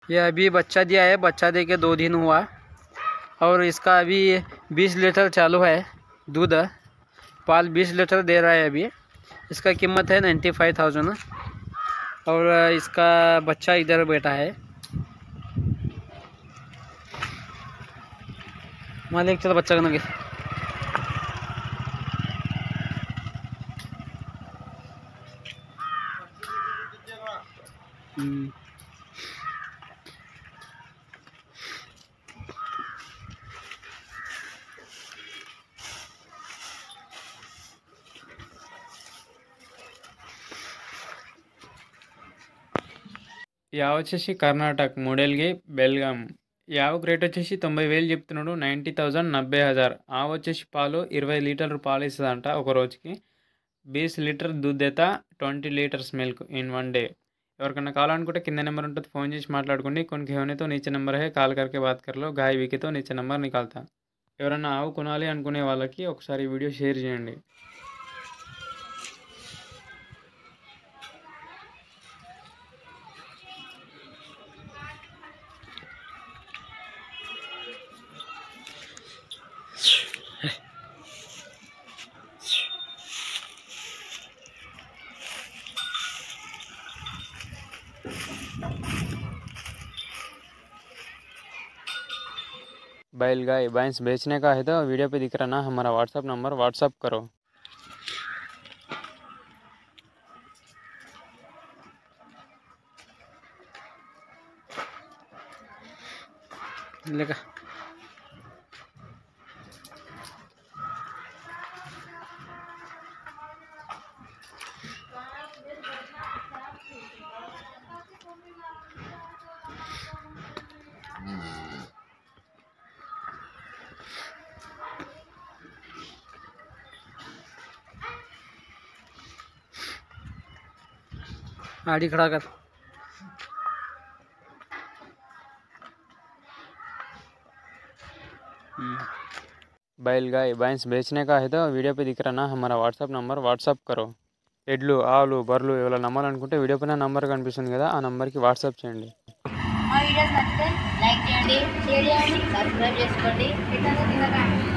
ये अभी बच्चा दिया है, बच्चा दे के 2 दिन हुआ और इसका अभी 20 लीटर चालू है दूध। पाल 20 लीटर दे रहा है अभी। इसका कीमत है 95,000 और इसका बच्चा इधर बैठा है। मालिक चलो बच्चा करने యావ వచ్చేసి కర్ణాటక మూడేళ్ళకి బెల్గాం. యావకు రేట్ వచ్చేసి 90,000 చెప్తున్నాడు. 90,000 90,000. ఆవు వచ్చేసి పాలు 20 లీటర్లు పాలు ఇస్తుందంట ఒక రోజుకి. 20 లీటర్ दूध देता, 20 लीटर्स मिल्क इन 1 डे. ఎవరికన్నా కావాలనుకుంటే కింద నెంబర్ ఉంటుంది, ఫోన్ చేసి మాట్లాడుకోండి. కొన్ని घेने तो नीचे नंबर है, కాల్ करके बात कर लो. गाय बिके तो नीचे नंबर निकालता. ఎవరన్నా ఆవు కొనాలి అనుకునే వాళ్ళకి ఒకసారి వీడియో షేర్ చేయండి. बैल गाय भैंस बेचने का है तो वीडियो पे दिख रहा ना हमारा व्हाट्सअप नंबर, व्हाट्सअप करो. लेगा। आड़ी खड़ा कर। बैल गाय भैंस बेचने का है तो वीडियो पे दिख रहा ना हमारा व्हाट्सअप नंबर, व्हाट्सअप करो. ఎడ్లు ఆవులు బర్రెలు ఎవరైనా నమ్మాలనుకుంటే వీడియో పైన నంబర్ కనిపిస్తుంది కదా, ఆ నంబర్కి వాట్సాప్ చేయండి. మా వీడియోస్ నచ్చితే లైక్ చేయండి, షేర్ చేయండి, సబ్స్క్రైబ్ చేసుకోండి.